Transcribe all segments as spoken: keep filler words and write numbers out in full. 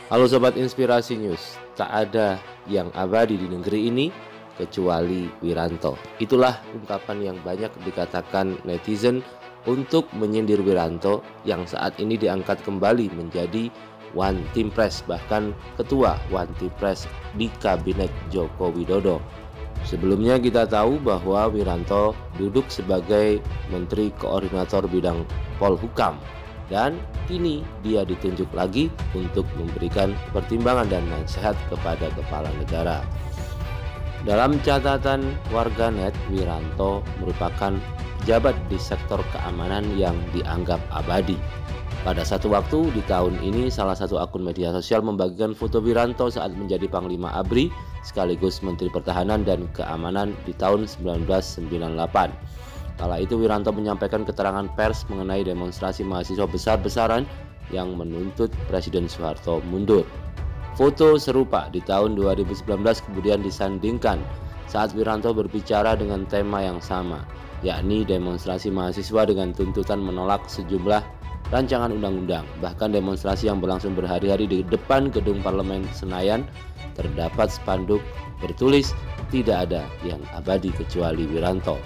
Halo Sobat Inspirasi News, tak ada yang abadi di negeri ini kecuali Wiranto. Itulah ungkapan yang banyak dikatakan netizen untuk menyindir Wiranto yang saat ini diangkat kembali menjadi One Team Press, bahkan ketua One Team Press di Kabinet Joko Widodo. Sebelumnya kita tahu bahwa Wiranto duduk sebagai Menteri Koordinator Bidang Polhukam. Dan kini dia ditunjuk lagi untuk memberikan pertimbangan dan nasihat kepada kepala negara. Dalam catatan warganet, Wiranto merupakan pejabat di sektor keamanan yang dianggap abadi. Pada satu waktu di tahun ini, salah satu akun media sosial membagikan foto Wiranto saat menjadi Panglima A B R I sekaligus Menteri Pertahanan dan Keamanan di tahun seribu sembilan ratus sembilan puluh delapan. Kala itu Wiranto menyampaikan keterangan pers mengenai demonstrasi mahasiswa besar-besaran yang menuntut Presiden Soeharto mundur. Foto serupa di tahun dua ribu sembilan belas kemudian disandingkan saat Wiranto berbicara dengan tema yang sama, yakni demonstrasi mahasiswa dengan tuntutan menolak sejumlah rancangan undang-undang. Bahkan demonstrasi yang berlangsung berhari-hari di depan gedung Parlemen Senayan terdapat spanduk bertulis "Tidak ada yang abadi kecuali Wiranto".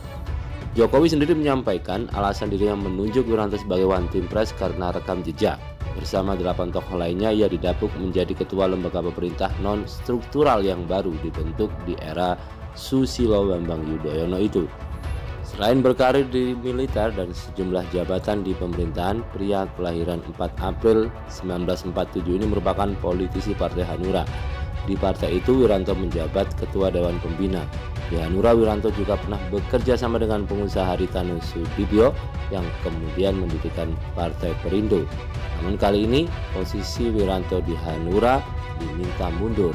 Jokowi sendiri menyampaikan alasan dirinya menunjuk Wiranto sebagai One Team Press karena rekam jejak. Bersama delapan tokoh lainnya, ia didapuk menjadi ketua lembaga pemerintah non-struktural yang baru dibentuk di era Susilo Bambang Yudhoyono itu. Selain berkarir di militer dan sejumlah jabatan di pemerintahan, pria kelahiran empat April seribu sembilan ratus empat puluh tujuh ini merupakan politisi Partai Hanura. Di partai itu Wiranto menjabat ketua Dewan Pembina. Di Hanura, Wiranto juga pernah bekerja sama dengan pengusaha Haritanu Sudibyo yang kemudian mendirikan Partai Perindo. Namun kali ini posisi Wiranto di Hanura diminta mundur.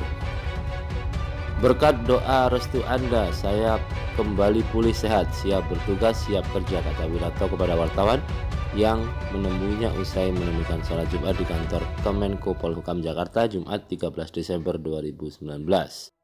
Berkat doa restu Anda, saya kembali pulih sehat, siap bertugas, siap kerja, kata Wiranto kepada wartawan yang menemuinya usai menemukan salat Jumat di kantor Kemenko Polhukam Jakarta Jumat tiga belas Desember dua ribu sembilan belas.